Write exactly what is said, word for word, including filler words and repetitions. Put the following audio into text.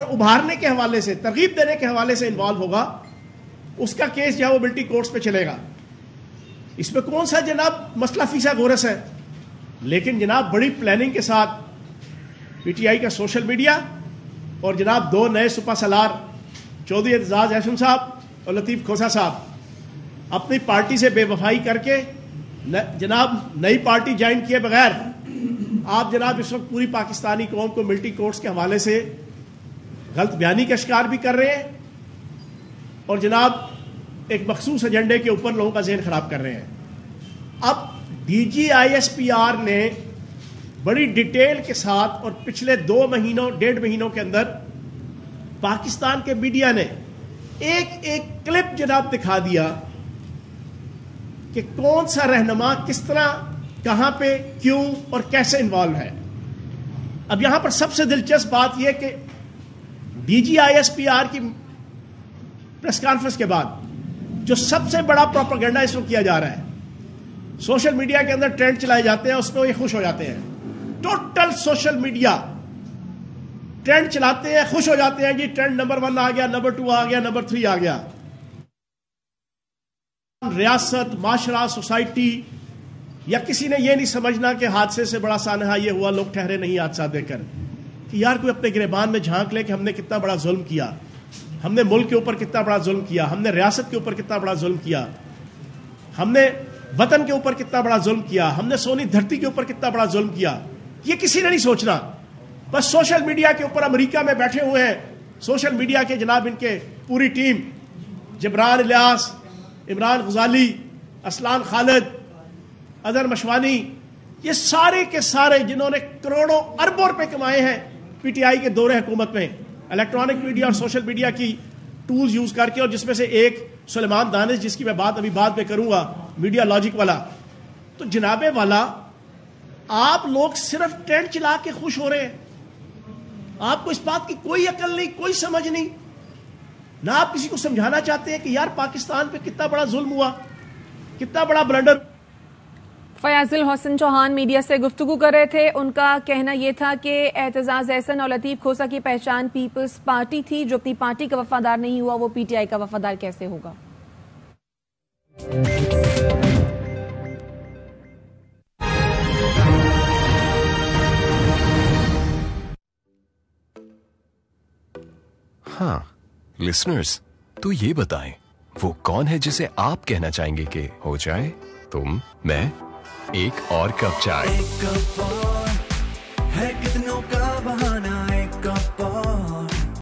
ابھارنے کے حوالے سے, ترغیب دینے کے حوالے سے انوالو ہوگا, اس کا کیس جو ہے وہ ملٹی کورٹس پہ چلے گا. اس میں کون سا جناب مسئلہ فیسا گورس ہے. لیکن جناب بڑی پلاننگ کے ساتھ پی ٹی آئی کا سوشل میڈیا اور جناب دو نئے سپا سالار چودھری اعتزاز احسن صاحب اور لطیف کھوسا صاحب اپنی پارٹی سے بے وفائی کر کے جناب نئی پارٹی جوائن کیے بغیر آپ جناب اس وقت پوری پاکستانی قوم کو ملٹی کورٹس کے حوالے سے غلط بیانی کا شکار بھی کر رہے ہیں اور جناب ایک مخصوص ایجنڈے کے اوپر لوگوں کا ذہن خراب کر رہے ہیں. اب D G I S P R نے بڑی ڈیٹیل کے ساتھ اور پچھلے دو مہینوں ڈیڑھ مہینوں کے اندر پاکستان کے میڈیا نے ایک ایک کلپ جناب دکھا دیا کہ کون سا رہنما کس طرح کہاں پہ کیوں اور کیسے انوالو ہے. اب یہاں پر سب سے دلچسپ بات یہ کہ D G I S P R کی پریس کانفرنس کے بعد جو سب سے بڑا پروپیگنڈا اس وقت کیا جا رہا ہے, سوشل میڈیا کے اندر ٹرینڈ چلائے جاتے ہیں, اس میں یہ خوش ہو جاتے ہیں. ٹوٹل سوشل میڈیا ٹرینڈ چلاتے ہیں, خوش ہو جاتے ہیں, جی ٹرینڈ نمبر ون آ گیا, نمبر ٹو آ گیا, نمبر تھری آ گیا. ریاست, معاشرہ, سوسائٹی یا کسی نے یہ نہیں سمجھنا کہ حادثے سے بڑا سانحہ یہ ہوا, لوگ ٹھہرے نہیں حادثہ دیکھ کر, کہ یار کوئی اپنے گریبان میں جھانک لے کہ ہم نے کتنا بڑا ظلم کیا, ہم نے ملک کے اوپر کتنا بڑا ظلم کیا, ہم نے ریاست کے اوپر کتنا بڑا ظلم کیا, ہم نے وطن کے اوپر کتنا بڑا ظلم کیا, ہم نے سونی دھرتی کے اوپر کتنا بڑا ظلم کیا. یہ کسی نے نہیں سوچنا. بس سوشل میڈیا کے اوپر امریکہ میں بیٹھے ہوئے ہیں سوشل میڈیا کے جناب ان کے پوری ٹیم, جبران الیاس, عمران غزالی, اسلان خالد, اظہر مشوانی, یہ سارے کے سارے جنہوں نے کروڑوں اربوں روپے کمائے ہیں پی ٹی آئی کے دور حکومت میں الیکٹرانک میڈیا اور سوشل میڈیا کی ٹولز یوز کر کے, اور جس میں سے ایک سلیمان دانش جس کی میں بات ابھی بعد میں کروں گا, میڈیا لاجک والا. تو جناب والا آپ لوگ صرف ٹرینڈ چلا کے خوش ہو رہے ہیں, آپ کو اس بات کی کوئی عقل نہیں, کوئی سمجھ نہیں, نہ آپ کسی کو سمجھانا چاہتے ہیں کہ یار پاکستان پہ کتنا بڑا ظلم ہوا, کتنا بڑا بلنڈر. فیاض الحسن چوہان میڈیا سے گفتگو کر رہے تھے. ان کا کہنا یہ تھا کہ اعتزاز احسن اور لطیف کھوسا کی پہچان پیپلز پارٹی تھی, جو اپنی پارٹی کا وفادار نہیں ہوا وہ پی ٹی آئی کا وفادار کیسے ہوگا. ہاں لسنرز, تو یہ بتائیں وہ کون ہے جسے آپ کہنا چاہیں گے کہ ہو جائے تم, میں, ایک اور کپ چائے.